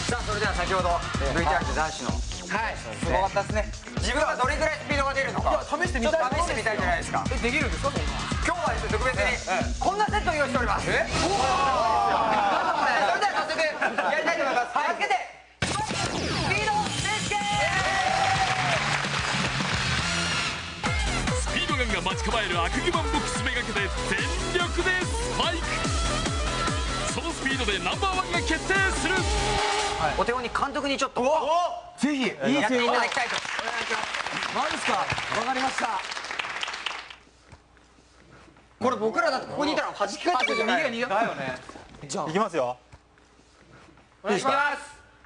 さあそれでは先ほど VTR で男子のはい、 すごかったですね。自分はどれぐらいスピードが出るのか試してみたい。 試してみたいじゃないですか。 できるんですかそんな。 今日はですね特別にこんなセットを用意しております。それでは早速やりたいと思います。助けてスピード選手権。 スピードガンが待ち構えるアクギマンボックスめがけて全力でスパイク。そのスピードでナンバーワンが決定する。 お手本に監督にちょっとぜひいいですよ。 やっていただきたいと。 マジですか。わかりました。 これ僕らだってここにいたら弾き返ってくるじゃない。 逃げだよね。じゃあいきますよ。 お願いします。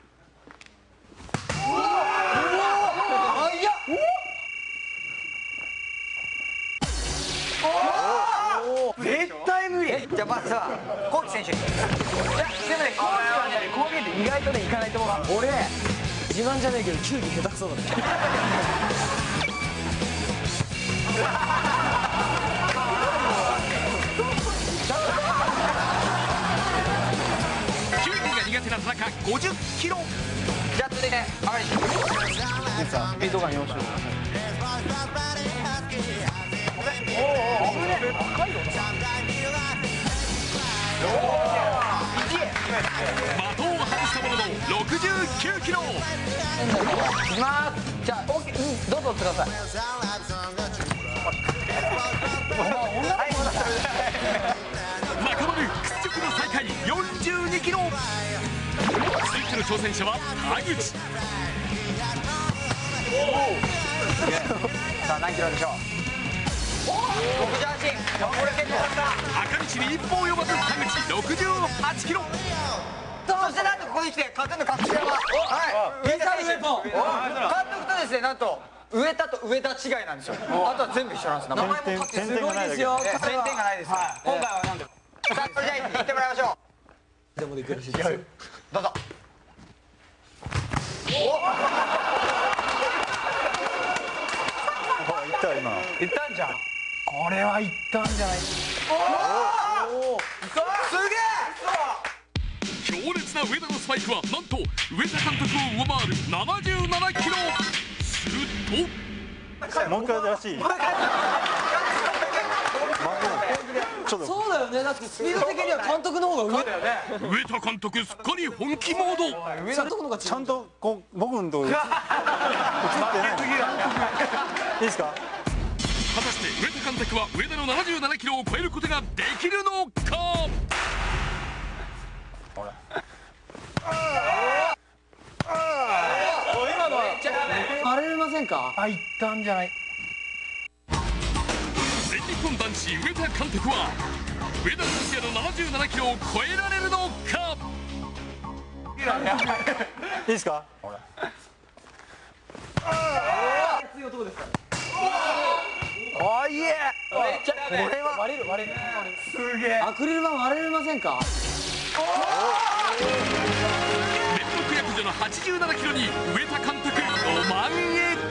絶対無理。 じゃあまずはコウキ選手に。 いやでもね、コーチはね、こう見えて意外とねいかないと思う。俺自慢じゃないけど球技下手くそだね。 球技が苦手な田中50キロ。 じゃあ続いて上がりスピードガン4種類。 的を外したものの69キロ。 いきます。じゃあオッケー、どうぞください。 中丸屈辱の最下位42キロ。続いての挑戦者は田口。 さあ何キロでしょう。68。これ結構赤道に一歩及ばず田口68キロ。 そしてなんとここに来て勝ての隠し山。はい上田選手。監督とですねなんと上田と上田違いなんですよ。あとは全部一緒なんです。名前も勝って点々がないだけですね。 点々がないです。今回はなんで。さあそれじゃあ行ってもらいましょう。 でもできるしいですよ。 どうぞ。 いった今。 いったんじゃん。これはいったんじゃない。 おお。すげえ。 強烈な上田のスパイクはなんと上田監督を上回る77キロ。するともう一回らしい。ちょっとそうだよね。だってスピード的には監督の方が上だよね。 上田監督すっかり本気モード。 上田のとこの方がちゃんとこう僕のとこ映ってない。いいですか。 果たして上田監督は上田の77キロを超えることができるのか。 今の荒れませんか。あ、いったんじゃない。 全日本男子上田監督は上田晋也の77キロを超えられるのか。 いいですか。 強い男ですから。 おいえ。 これは割れる。すげえ。アクリル板割れませんか。 連続ヤクザの87キロに上田監督ご満悦。